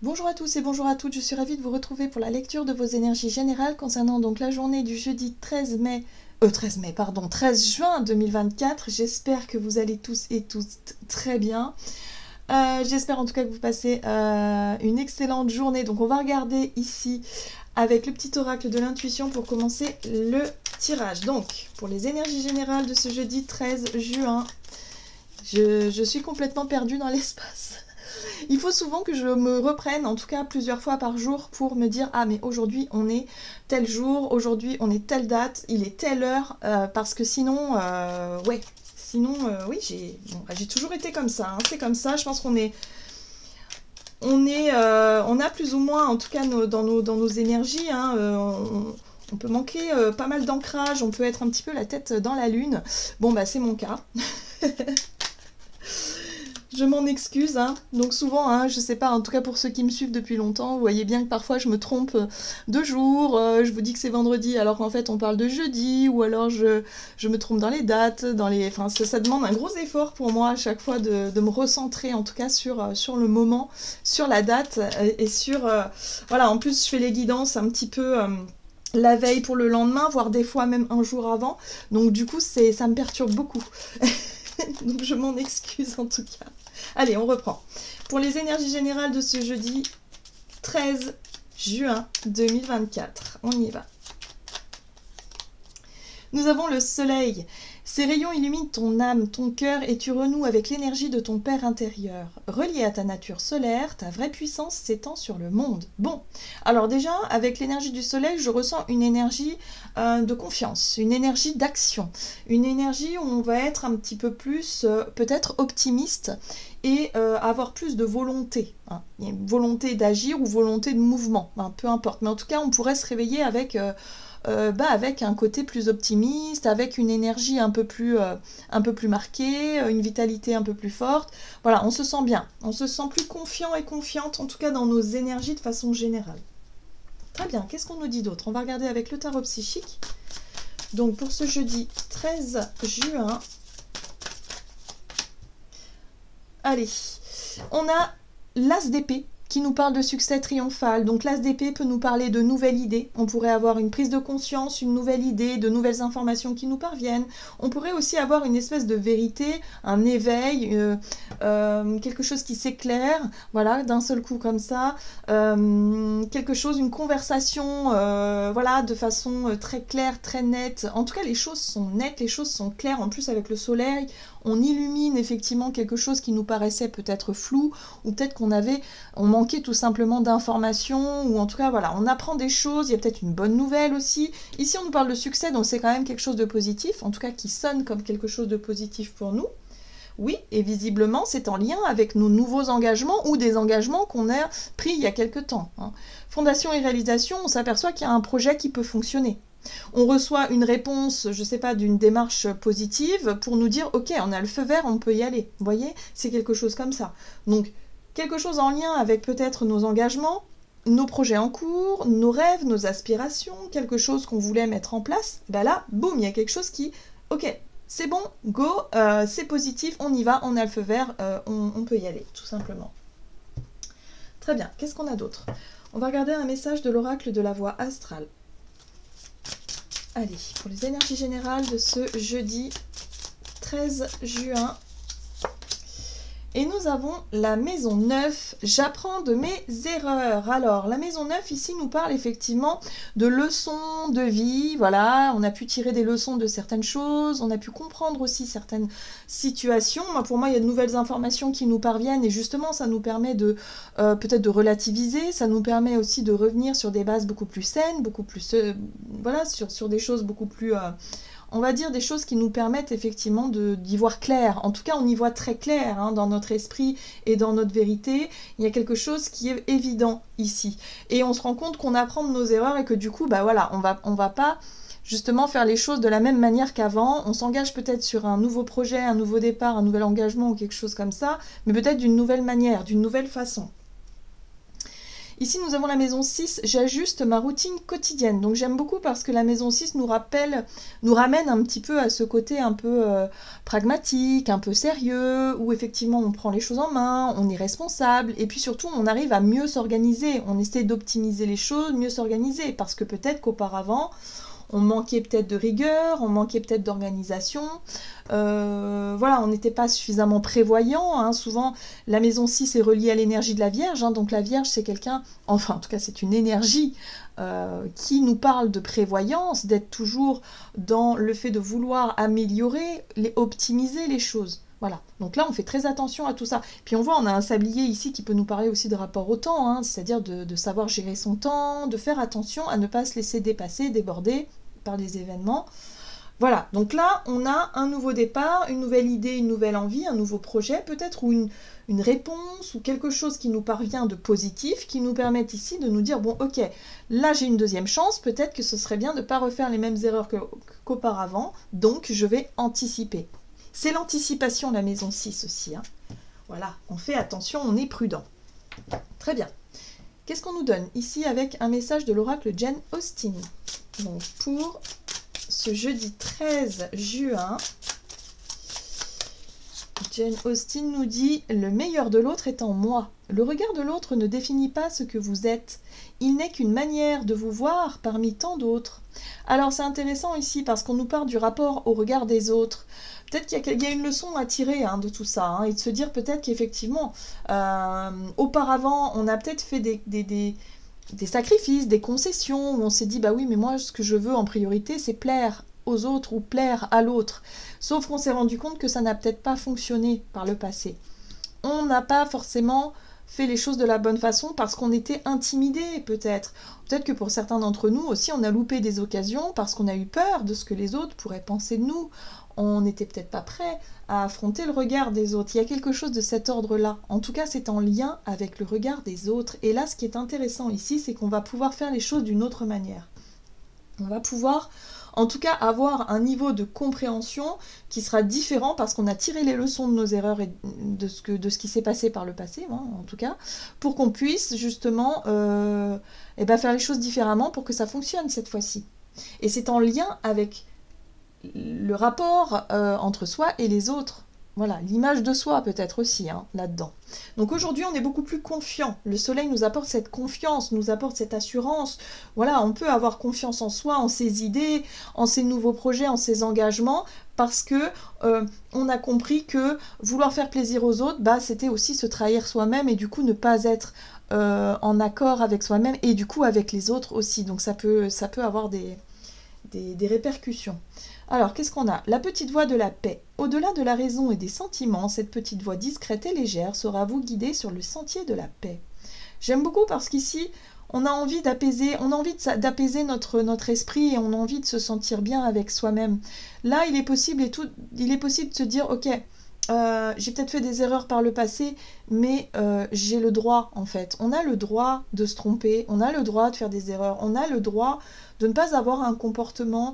Bonjour à tous et bonjour à toutes, je suis ravie de vous retrouver pour la lecture de vos énergies générales concernant donc la journée du jeudi 13 juin 2024. J'espère que vous allez tous et toutes très bien. J'espère en tout cas que vous passez une excellente journée. Donc on va regarder ici avec le petit oracle de l'intuition pour commencer le tirage. Donc pour les énergies générales de ce jeudi 13 juin, je suis complètement perdue dans l'espace. Il faut souvent que je me reprenne, en tout cas plusieurs fois par jour, pour me dire « Ah, mais aujourd'hui, on est tel jour, aujourd'hui, on est telle date, il est telle heure parce que sinon, oui, j'ai toujours été comme ça, hein, c'est comme ça, je pense qu'on est... On a plus ou moins, en tout cas dans nos énergies, hein, on peut manquer pas mal d'ancrage, on peut être un petit peu la tête dans la lune. Bon, bah c'est mon cas. Je m'en excuse, hein. Donc souvent, hein, je sais pas, en tout cas pour ceux qui me suivent depuis longtemps, vous voyez bien que parfois je me trompe de jour, je vous dis que c'est vendredi alors qu'en fait on parle de jeudi, ou alors je me trompe dans les dates, enfin ça demande un gros effort pour moi à chaque fois de me recentrer en tout cas sur le moment, sur la date, et sur... voilà, en plus je fais les guidances un petit peu... la veille pour le lendemain, voire des fois même un jour avant, donc du coup ça me perturbe beaucoup. Donc je m'en excuse en tout cas. Allez, on reprend. Pour les énergies générales de ce jeudi 13 juin 2024, on y va. Nous avons le soleil. Ces rayons illuminent ton âme, ton cœur et tu renoues avec l'énergie de ton père intérieur. Relié à ta nature solaire, ta vraie puissance s'étend sur le monde. Bon, alors déjà, avec l'énergie du soleil, je ressens une énergie de confiance, une énergie d'action, une énergie où on va être un petit peu plus peut-être optimiste et avoir plus de volonté. Hein. Il y a une volonté d'agir ou volonté de mouvement, hein, peu importe. Mais en tout cas, on pourrait se réveiller avec... avec un côté plus optimiste, avec une énergie un peu plus marquée, une vitalité un peu plus forte. Voilà, on se sent bien, on se sent plus confiant et confiante, en tout cas dans nos énergies de façon générale. Très bien, qu'est-ce qu'on nous dit d'autre? On va regarder avec le tarot psychique. Donc pour ce jeudi 13 juin, allez, on a l'as d'épée qui nous parle de succès triomphal. Donc l'as d'épée peut nous parler de nouvelles idées. On pourrait avoir une prise de conscience, une nouvelle idée, de nouvelles informations qui nous parviennent. On pourrait aussi avoir une espèce de vérité, un éveil, quelque chose qui s'éclaire, voilà, d'un seul coup comme ça. Quelque chose, une conversation, voilà, de façon très claire, très nette. En tout cas, les choses sont nettes, les choses sont claires. En plus, avec le soleil, on illumine effectivement quelque chose qui nous paraissait peut-être flou, ou peut-être on manquait tout simplement d'informations, ou en tout cas voilà, on apprend des choses, il y a peut-être une bonne nouvelle aussi. Ici on nous parle de succès, donc c'est quand même quelque chose de positif, en tout cas qui sonne comme quelque chose de positif pour nous. Oui, et visiblement c'est en lien avec nos nouveaux engagements ou des engagements qu'on a pris il y a quelque temps. Hein. Fondation et réalisation, on s'aperçoit qu'il y a un projet qui peut fonctionner. On reçoit une réponse, je ne sais pas, d'une démarche positive pour nous dire « Ok, on a le feu vert, on peut y aller. » Vous voyez, c'est quelque chose comme ça. Donc, quelque chose en lien avec peut-être nos engagements, nos projets en cours, nos rêves, nos aspirations, quelque chose qu'on voulait mettre en place. Ben là, boum, il y a quelque chose qui... Ok, c'est bon, go, c'est positif, on y va, on a le feu vert, on peut y aller, tout simplement. Très bien, qu'est-ce qu'on a d'autre? On va regarder un message de l'oracle de la voix astrale. Allez, pour les énergies générales de ce jeudi 13 juin. Et nous avons la maison 9, j'apprends de mes erreurs. Alors, la maison 9 ici nous parle effectivement de leçons de vie, voilà, on a pu tirer des leçons de certaines choses, on a pu comprendre aussi certaines situations. Pour moi, il y a de nouvelles informations qui nous parviennent et justement, ça nous permet de peut-être de relativiser, ça nous permet aussi de revenir sur des bases beaucoup plus saines, beaucoup plus, voilà, sur des choses beaucoup plus... on va dire des choses qui nous permettent effectivement d'y voir clair. En tout cas, on y voit très clair hein, dans notre esprit et dans notre vérité. Il y a quelque chose qui est évident ici. Et on se rend compte qu'on apprend de nos erreurs et que du coup, bah voilà, on va pas justement faire les choses de la même manière qu'avant. On s'engage peut-être sur un nouveau projet, un nouveau départ, un nouvel engagement ou quelque chose comme ça, mais peut-être d'une nouvelle manière, d'une nouvelle façon. Ici, nous avons la maison 6, j'ajuste ma routine quotidienne. Donc j'aime beaucoup parce que la maison 6 nous ramène un petit peu à ce côté un peu pragmatique, un peu sérieux, où effectivement on prend les choses en main, on est responsable, et puis surtout on arrive à mieux s'organiser, on essaie d'optimiser les choses, mieux s'organiser, parce que peut-être qu'auparavant, on manquait peut-être de rigueur, on manquait peut-être d'organisation. Voilà, on n'était pas suffisamment prévoyant. Hein. Souvent, la maison 6 est reliée à l'énergie de la Vierge. Hein. Donc la Vierge, c'est quelqu'un, enfin en tout cas c'est une énergie qui nous parle de prévoyance, d'être toujours dans le fait de vouloir améliorer, optimiser les choses. Voilà, donc là on fait très attention à tout ça. Puis on voit, on a un sablier ici qui peut nous parler aussi de rapport au temps, hein, c'est-à-dire de savoir gérer son temps, de faire attention à ne pas se laisser dépasser, déborder par des événements. Voilà, donc là on a un nouveau départ, une nouvelle idée, une nouvelle envie, un nouveau projet peut-être, ou une réponse, ou quelque chose qui nous parvient de positif, qui nous permette ici de nous dire, bon ok, là j'ai une deuxième chance, peut-être que ce serait bien de ne pas refaire les mêmes erreurs qu'auparavant, donc je vais anticiper. C'est l'anticipation, la maison 6 aussi. Hein. Voilà, on fait attention, on est prudent. Très bien. Qu'est-ce qu'on nous donne ici avec un message de l'oracle Jane Austen? Donc pour ce jeudi 13 juin, Jane Austen nous dit « Le meilleur de l'autre est en moi. Le regard de l'autre ne définit pas ce que vous êtes. Il n'est qu'une manière de vous voir parmi tant d'autres. » Alors c'est intéressant ici parce qu'on nous parle du rapport au regard des autres. Peut-être qu'il y a une leçon à tirer de tout ça, hein, et de se dire peut-être qu'effectivement, auparavant, on a peut-être fait des sacrifices, des concessions, où on s'est dit, bah oui, mais moi, ce que je veux en priorité, c'est plaire aux autres ou plaire à l'autre. Sauf qu'on s'est rendu compte que ça n'a peut-être pas fonctionné par le passé. On n'a pas forcément fait les choses de la bonne façon parce qu'on était intimidé, peut-être. Peut-être que pour certains d'entre nous aussi, on a loupé des occasions parce qu'on a eu peur de ce que les autres pourraient penser de nous. On n'était peut-être pas prêt à affronter le regard des autres. Il y a quelque chose de cet ordre-là. En tout cas, c'est en lien avec le regard des autres. Et là, ce qui est intéressant ici, c'est qu'on va pouvoir faire les choses d'une autre manière. On va pouvoir, en tout cas, avoir un niveau de compréhension qui sera différent parce qu'on a tiré les leçons de nos erreurs et de ce qui s'est passé par le passé, hein, en tout cas, pour qu'on puisse justement faire les choses différemment pour que ça fonctionne cette fois-ci. Et c'est en lien avec le rapport entre soi et les autres. Voilà, l'image de soi peut-être aussi là-dedans. Donc aujourd'hui, on est beaucoup plus confiant. Le soleil nous apporte cette confiance, nous apporte cette assurance. Voilà, on peut avoir confiance en soi, en ses idées, en ses nouveaux projets, en ses engagements, parce que on a compris que vouloir faire plaisir aux autres, c'était aussi se trahir soi-même et du coup ne pas être en accord avec soi-même et du coup avec les autres aussi. Donc ça peut avoir des répercussions. Alors, qu'est-ce qu'on a? La petite voix de la paix. Au-delà de la raison et des sentiments, cette petite voix discrète et légère saura vous guider sur le sentier de la paix. J'aime beaucoup parce qu'ici, on a envie d'apaiser, notre esprit et on a envie de se sentir bien avec soi-même. Là, il est possible de se dire, ok, j'ai peut-être fait des erreurs par le passé, mais j'ai le droit, en fait. On a le droit de se tromper, on a le droit de faire des erreurs, on a le droit de ne pas avoir un comportement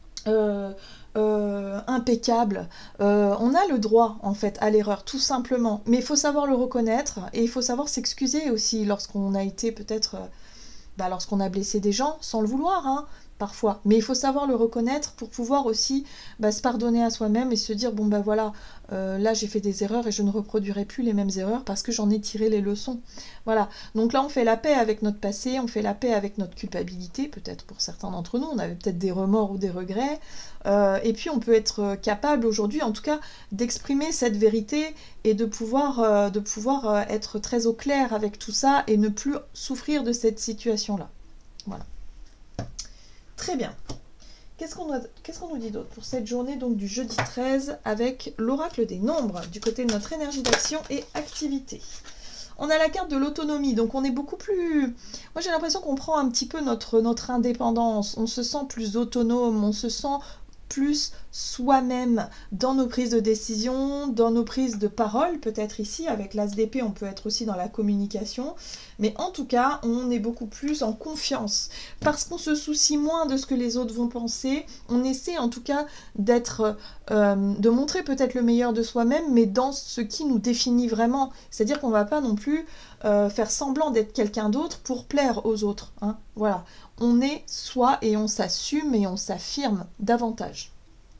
impeccable. On a le droit en fait à l'erreur tout simplement, mais il faut savoir le reconnaître et il faut savoir s'excuser aussi lorsqu'on a été peut-être lorsqu'on a blessé des gens sans le vouloir parfois, mais il faut savoir le reconnaître pour pouvoir aussi se pardonner à soi-même et se dire bon voilà, là j'ai fait des erreurs et je ne reproduirai plus les mêmes erreurs parce que j'en ai tiré les leçons. Voilà, donc là on fait la paix avec notre passé, on fait la paix avec notre culpabilité, peut-être pour certains d'entre nous, on avait peut-être des remords ou des regrets, et puis on peut être capable aujourd'hui en tout cas d'exprimer cette vérité et de pouvoir être très au clair avec tout ça et ne plus souffrir de cette situation-là. Voilà. Très bien. Qu'est-ce qu'on nous dit d'autre pour cette journée donc du jeudi 13 avec l'oracle des nombres du côté de notre énergie d'action et activité? On a la carte de l'autonomie, donc on est beaucoup plus... Moi j'ai l'impression qu'on prend un petit peu notre indépendance, on se sent plus autonome, on se sent plus soi-même dans nos prises de décision, dans nos prises de parole, peut-être ici, avec l'as d'épée, on peut être aussi dans la communication, mais en tout cas, on est beaucoup plus en confiance, parce qu'on se soucie moins de ce que les autres vont penser, on essaie en tout cas de montrer peut-être le meilleur de soi-même, mais dans ce qui nous définit vraiment, c'est-à-dire qu'on ne va pas non plus faire semblant d'être quelqu'un d'autre pour plaire aux autres, hein. Voilà, on est soi et on s'assume et on s'affirme davantage.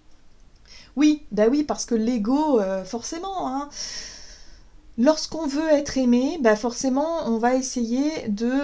Oui, bah oui, parce que l'ego, forcément, hein, lorsqu'on veut être aimé, bah forcément, on va essayer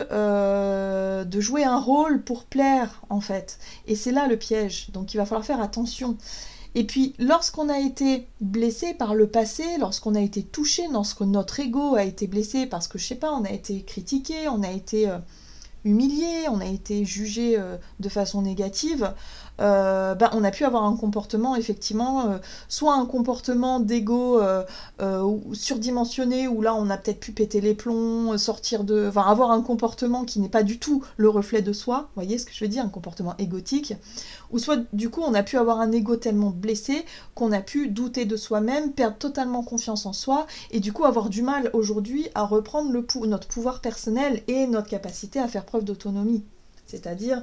de jouer un rôle pour plaire, en fait. Et c'est là le piège, donc il va falloir faire attention. Et puis, lorsqu'on a été blessé par le passé, lorsqu'on a été touché, lorsque notre ego a été blessé parce que, je sais pas, on a été critiqué, on a été humilié, on a été jugé de façon négative, on a pu avoir un comportement, effectivement, soit un comportement d'ego surdimensionné, où là on a peut-être pu péter les plombs, avoir un comportement qui n'est pas du tout le reflet de soi, vous voyez ce que je veux dire, un comportement égotique, ou soit du coup on a pu avoir un ego tellement blessé qu'on a pu douter de soi-même, perdre totalement confiance en soi, et du coup avoir du mal aujourd'hui à reprendre notre pouvoir personnel et notre capacité à faire preuve d'autonomie. C'est-à-dire,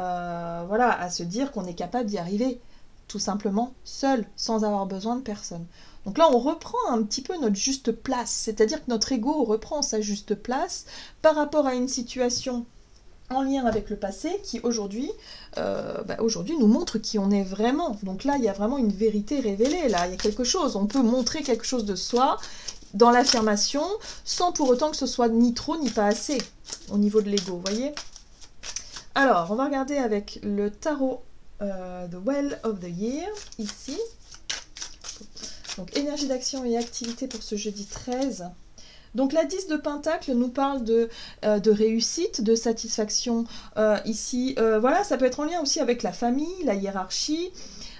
à se dire qu'on est capable d'y arriver, tout simplement, seul, sans avoir besoin de personne. Donc là, on reprend un petit peu notre juste place, c'est-à-dire que notre ego reprend sa juste place par rapport à une situation en lien avec le passé qui aujourd'hui nous montre qui on est vraiment. Donc là, il y a vraiment une vérité révélée, là, il y a quelque chose, on peut montrer quelque chose de soi dans l'affirmation, sans pour autant que ce soit ni trop ni pas assez, au niveau de l'ego, vous voyez. Alors, on va regarder avec le tarot The Well of the Year, ici. Donc, énergie d'action et activité pour ce jeudi 13. Donc, la 10 de Pentacle nous parle de réussite, de satisfaction ici. Voilà, ça peut être en lien aussi avec la famille, la hiérarchie.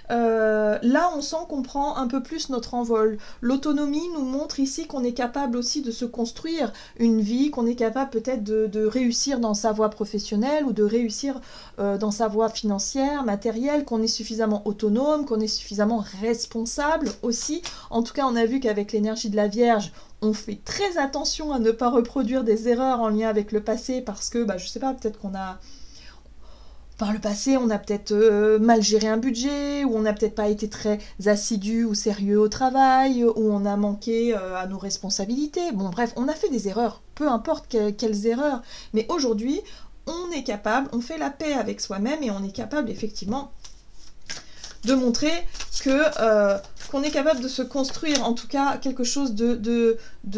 Là, on sent qu'on prend un peu plus notre envol. L'autonomie nous montre ici qu'on est capable aussi de se construire une vie, qu'on est capable peut-être de réussir dans sa voie professionnelle ou de réussir dans sa voie financière, matérielle, qu'on est suffisamment autonome, qu'on est suffisamment responsable aussi. En tout cas, on a vu qu'avec l'énergie de la Vierge, on fait très attention à ne pas reproduire des erreurs en lien avec le passé parce que, je sais pas, peut-être qu'on a... Par le passé, on a peut-être mal géré un budget, ou on n'a peut-être pas été très assidu ou sérieux au travail, ou on a manqué à nos responsabilités. Bon, bref, on a fait des erreurs, peu importe quelles erreurs. Mais aujourd'hui, on est capable, on fait la paix avec soi-même et on est capable, effectivement, de montrer qu'on est capable de se construire, en tout cas, quelque chose de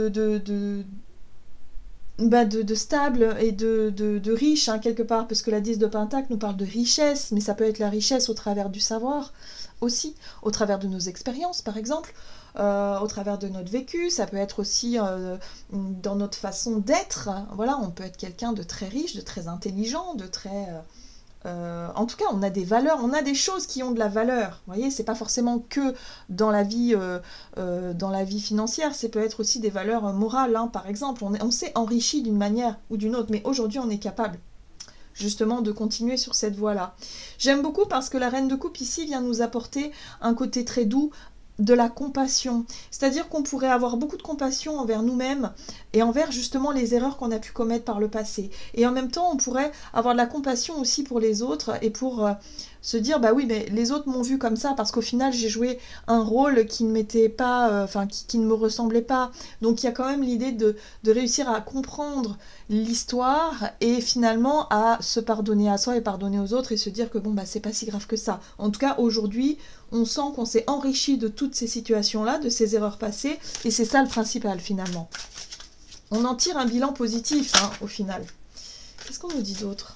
stable et de riche, hein, quelque part, parce que la 10 de Pentacle nous parle de richesse, mais ça peut être la richesse au travers du savoir aussi, au travers de nos expériences, par exemple, au travers de notre vécu, ça peut être aussi dans notre façon d'être. Voilà, on peut être quelqu'un de très riche, de très intelligent, de très... en tout cas, on a des valeurs, on a des choses qui ont de la valeur. Vous voyez, c'est pas forcément que dans la vie financière, c'est peut être aussi des valeurs morales, hein, par exemple. On s'est enrichi d'une manière ou d'une autre, mais aujourd'hui, on est capable justement de continuer sur cette voie-là. J'aime beaucoup parce que la Reine de Coupe ici vient nous apporter un côté très doux, de la compassion. C'est-à-dire qu'on pourrait avoir beaucoup de compassion envers nous-mêmes et envers justement les erreurs qu'on a pu commettre par le passé. Et en même temps, on pourrait avoir de la compassion aussi pour les autres et pour se dire, bah oui, mais les autres m'ont vu comme ça parce qu'au final, j'ai joué un rôle qui ne m'était pas, qui ne me ressemblait pas. Donc il y a quand même l'idée de réussir à comprendre l'histoire et finalement à se pardonner à soi et pardonner aux autres et se dire que bon, bah c'est pas si grave que ça. En tout cas, aujourd'hui, on sent qu'on s'est enrichi de toutes ces situations-là, de ces erreurs passées, et c'est ça le principal finalement. On en tire un bilan positif, hein, au final. Qu'est-ce qu'on nous dit d'autre?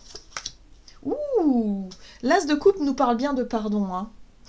Ouh, l'As de coupe nous parle bien de pardon, hein.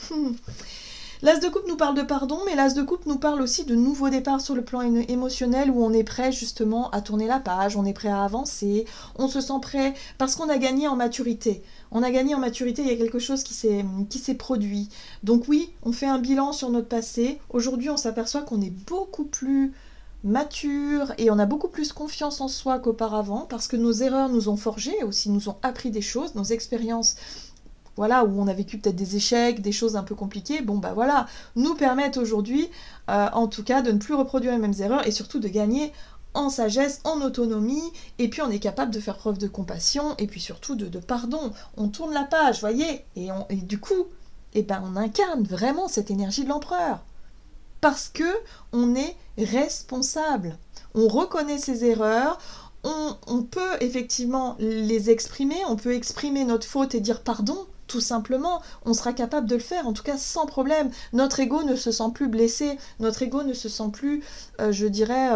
L'As de coupe nous parle de pardon, mais l'As de coupe nous parle aussi de nouveaux départs sur le plan émotionnel où on est prêt justement à tourner la page, on est prêt à avancer, on se sent prêt parce qu'on a gagné en maturité. On a gagné en maturité, il y a quelque chose qui s'est produit. Donc oui, on fait un bilan sur notre passé. Aujourd'hui, on s'aperçoit qu'on est beaucoup plus mature et on a beaucoup plus confiance en soi qu'auparavant parce que nos erreurs nous ont forgé, aussi nous ont appris des choses, nos expériences, voilà, où on a vécu peut-être des échecs, des choses un peu compliquées, bon bah voilà, nous permettent aujourd'hui, en tout cas, de ne plus reproduire les mêmes erreurs et surtout de gagner en sagesse, en autonomie, et puis on est capable de faire preuve de compassion, et puis surtout de pardon. On tourne la page, voyez, et du coup, on incarne vraiment cette énergie de l'empereur. Parce que on est responsable. on reconnaît ses erreurs, on peut effectivement les exprimer, on peut exprimer notre faute et dire pardon, tout simplement, on sera capable de le faire, en tout cas sans problème. Notre ego ne se sent plus blessé, notre ego ne se sent plus, je dirais,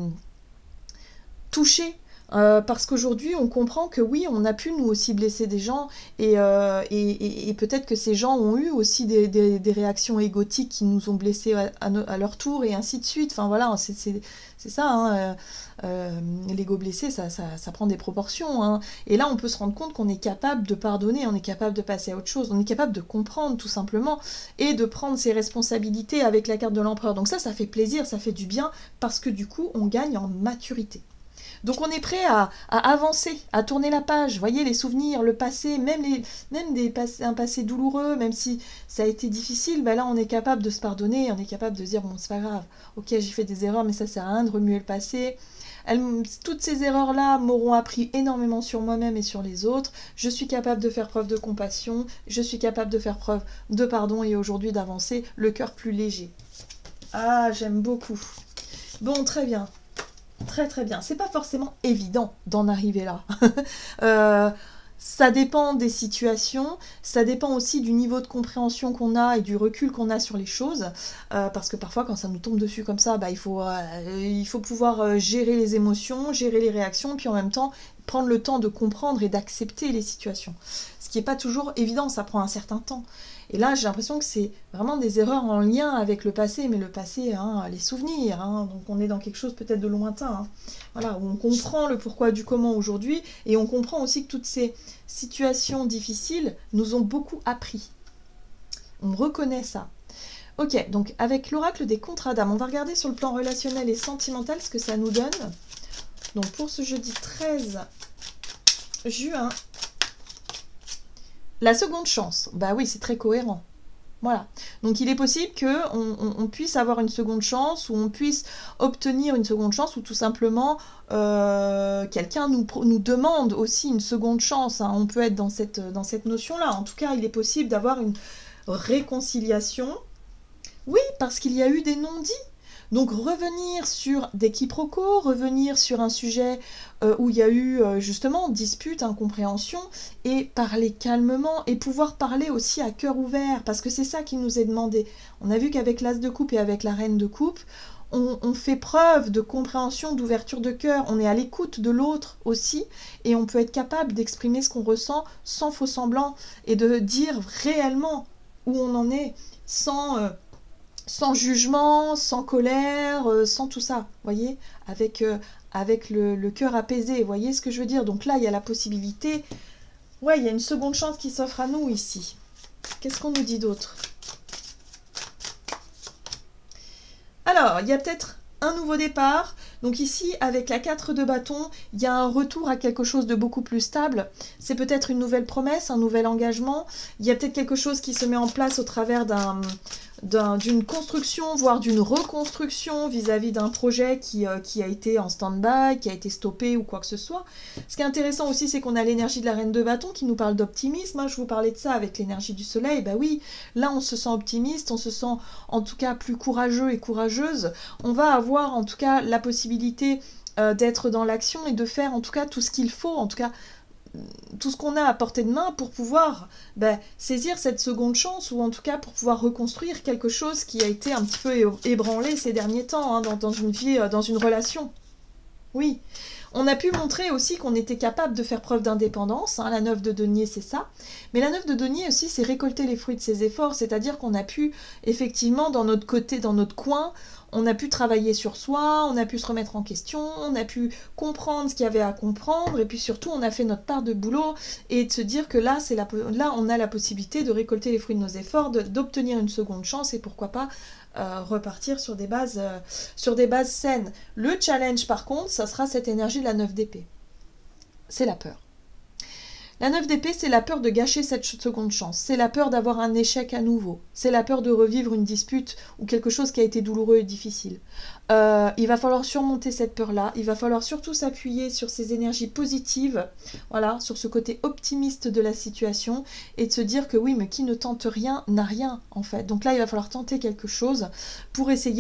touché. Parce qu'aujourd'hui, on comprend que oui, on a pu nous aussi blesser des gens et peut-être que ces gens ont eu aussi des réactions égotiques qui nous ont blessés à leur tour et ainsi de suite. Enfin voilà, c'est ça, hein, l'ego blessé, ça prend des proportions. Hein. Et là, on peut se rendre compte qu'on est capable de pardonner, on est capable de passer à autre chose, on est capable de comprendre tout simplement et de prendre ses responsabilités avec la carte de l'empereur. Donc ça fait plaisir, ça fait du bien parce que du coup, on gagne en maturité. Donc on est prêt à avancer, à tourner la page. Vous voyez, les souvenirs, le passé, même un passé douloureux, même si ça a été difficile, ben là on est capable de se pardonner, on est capable de dire bon c'est pas grave, ok j'ai fait des erreurs mais ça sert à rien de remuer le passé. Toutes ces erreurs-là m'auront appris énormément sur moi-même et sur les autres. Je suis capable de faire preuve de compassion, je suis capable de faire preuve de pardon et aujourd'hui d'avancer le cœur plus léger. Ah, j'aime beaucoup. Bon, très bien. Très très bien. C'est pas forcément évident d'en arriver là. Ça dépend des situations, ça dépend aussi du niveau de compréhension qu'on a et du recul qu'on a sur les choses. Parce que parfois quand ça nous tombe dessus comme ça, bah, il faut pouvoir gérer les émotions, gérer les réactions, puis en même temps prendre le temps de comprendre et d'accepter les situations. Ce qui n'est pas toujours évident, ça prend un certain temps. Et là, j'ai l'impression que c'est vraiment des erreurs en lien avec le passé, mais le passé, hein, les souvenirs, hein, donc on est dans quelque chose peut-être de lointain, hein, voilà, où on comprend le pourquoi du comment aujourd'hui, et on comprend aussi que toutes ces situations difficiles nous ont beaucoup appris. On reconnaît ça. Ok, donc avec l'oracle des contrats d'âme, on va regarder sur le plan relationnel et sentimental ce que ça nous donne. Donc pour ce jeudi 13 juin, la seconde chance, bah oui, c'est très cohérent. Voilà. Donc il est possible qu'on puisse avoir une seconde chance, ou on puisse obtenir une seconde chance, ou tout simplement quelqu'un nous demande aussi une seconde chance. Hein. On peut être dans cette notion-là. En tout cas, il est possible d'avoir une réconciliation. Oui, parce qu'il y a eu des non-dits. Donc revenir sur des quiproquos, revenir sur un sujet où il y a eu justement dispute, incompréhension, et parler calmement, et pouvoir parler aussi à cœur ouvert, parce que c'est ça qui nous est demandé. On a vu qu'avec l'As de coupe et avec la Reine de coupe, on fait preuve de compréhension, d'ouverture de cœur, on est à l'écoute de l'autre aussi, et on peut être capable d'exprimer ce qu'on ressent sans faux semblant, et de dire réellement où on en est, sans jugement, sans colère, sans tout ça, voyez, avec le cœur apaisé, vous voyez ce que je veux dire. Donc là, il y a la possibilité, ouais, il y a une seconde chance qui s'offre à nous ici. Qu'est-ce qu'on nous dit d'autre? Alors, il y a peut-être un nouveau départ. Donc ici, avec la 4 de bâton, il y a un retour à quelque chose de beaucoup plus stable. C'est peut-être une nouvelle promesse, un nouvel engagement. Il y a peut-être quelque chose qui se met en place au travers d'une construction, voire d'une reconstruction vis-à-vis d'un projet qui a été en stand-by, qui a été stoppé ou quoi que ce soit. Ce qui est intéressant aussi, c'est qu'on a l'énergie de la Reine de bâton qui nous parle d'optimisme. Hein, je vous parlais de ça avec l'énergie du soleil. Bah oui, là on se sent optimiste, on se sent en tout cas plus courageux et courageuse. On va avoir en tout cas la possibilité d'être dans l'action et de faire en tout cas tout ce qu'il faut, en tout cas tout ce qu'on a à portée de main pour pouvoir saisir cette seconde chance, ou en tout cas pour pouvoir reconstruire quelque chose qui a été un petit peu ébranlé ces derniers temps, hein, dans une vie, dans une relation. Oui. On a pu montrer aussi qu'on était capable de faire preuve d'indépendance, hein, la 9 de denier c'est ça, mais la 9 de denier aussi c'est récolter les fruits de ses efforts, c'est-à-dire qu'on a pu effectivement dans notre côté, dans notre coin, on a pu travailler sur soi, on a pu se remettre en question, on a pu comprendre ce qu'il y avait à comprendre, et puis surtout on a fait notre part de boulot, et de se dire que là, là on a la possibilité de récolter les fruits de nos efforts, d'obtenir une seconde chance, et pourquoi pas repartir sur des bases saines. Le challenge par contre, ça sera cette énergie de la 9 d'épée. C'est la peur. La 9 d'épée, c'est la peur de gâcher cette seconde chance, c'est la peur d'avoir un échec à nouveau, c'est la peur de revivre une dispute ou quelque chose qui a été douloureux et difficile. Il va falloir surmonter cette peur-là, il va falloir surtout s'appuyer sur ces énergies positives, voilà, sur ce côté optimiste de la situation, et de se dire que oui, mais qui ne tente rien n'a rien, en fait. Donc là, il va falloir tenter quelque chose pour essayer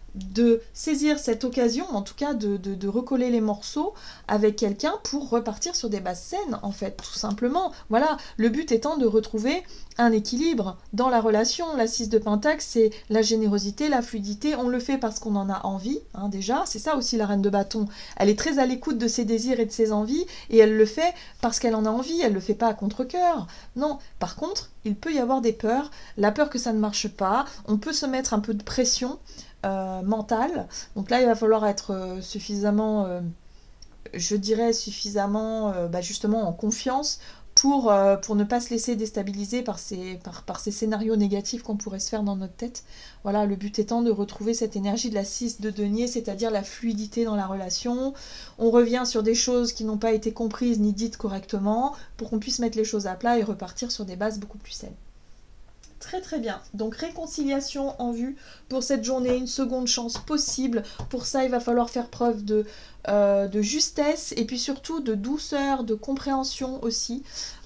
de saisir cette occasion, en tout cas de recoller les morceaux avec quelqu'un pour repartir sur des bases saines, en fait, tout simplement. Voilà, le but étant de retrouver un équilibre dans la relation. La 6 de Pentacle, c'est la générosité, la fluidité, on le fait parce qu'on en a envie, hein, déjà, c'est ça aussi la Reine de Bâton. Elle est très à l'écoute de ses désirs et de ses envies, et elle le fait parce qu'elle en a envie, elle le fait pas à contre-cœur. Non, par contre, il peut y avoir des peurs, la peur que ça ne marche pas, on peut se mettre un peu de pression, mentale. Donc là, il va falloir être suffisamment, je dirais, suffisamment justement en confiance pour ne pas se laisser déstabiliser par ces scénarios négatifs qu'on pourrait se faire dans notre tête. Voilà, le but étant de retrouver cette énergie de la 6 de denier, c'est-à-dire la fluidité dans la relation. On revient sur des choses qui n'ont pas été comprises ni dites correctement pour qu'on puisse mettre les choses à plat et repartir sur des bases beaucoup plus saines. Très très bien, donc réconciliation en vue pour cette journée, une seconde chance possible. Pour ça, il va falloir faire preuve de justesse et puis surtout de douceur, de compréhension aussi.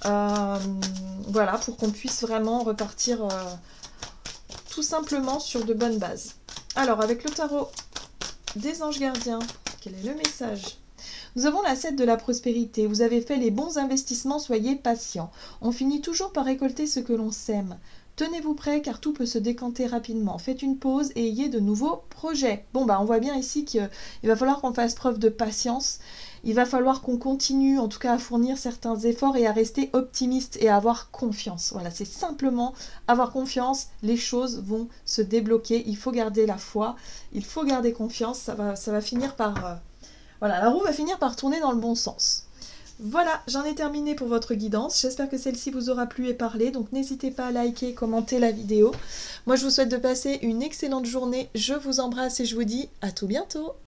Voilà, pour qu'on puisse vraiment repartir tout simplement sur de bonnes bases. Alors, avec le tarot des anges gardiens, quel est le message ? Nous avons la 7 de la prospérité. Vous avez fait les bons investissements, soyez patients. On finit toujours par récolter ce que l'on sème. Tenez-vous prêts car tout peut se décanter rapidement. Faites une pause et ayez de nouveaux projets. Bon, on voit bien ici qu'il va falloir qu'on fasse preuve de patience. Il va falloir qu'on continue en tout cas à fournir certains efforts et à rester optimiste et à avoir confiance. Voilà, c'est simplement avoir confiance. Les choses vont se débloquer. Il faut garder la foi. Il faut garder confiance. Ça va finir par... Voilà, la roue va finir par tourner dans le bon sens. Voilà, j'en ai terminé pour votre guidance. J'espère que celle-ci vous aura plu et parlé. Donc n'hésitez pas à liker, commenter la vidéo. Moi, je vous souhaite de passer une excellente journée. Je vous embrasse et je vous dis à tout bientôt.